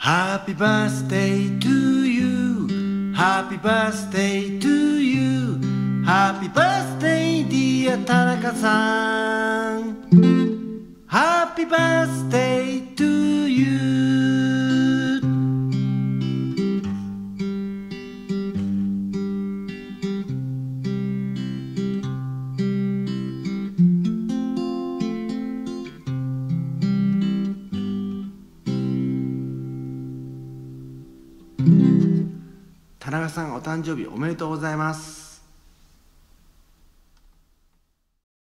Happy birthday to you Happy birthday to you Happy birthday dear 田中さん Happy birthday to you田中さんお誕生日おめでとうございます。